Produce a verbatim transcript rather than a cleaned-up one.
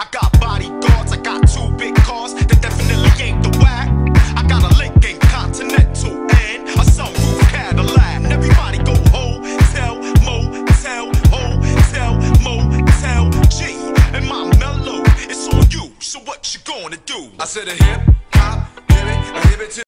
I got bodyguards, I got two big cars that definitely ain't the whack. I got a Lincoln Continental and a sunroof Cadillac. And everybody go hotel, motel, hotel, motel. G and my mellow, it's on you. So what you gonna do? I said a hip hop, hip it, a hip it to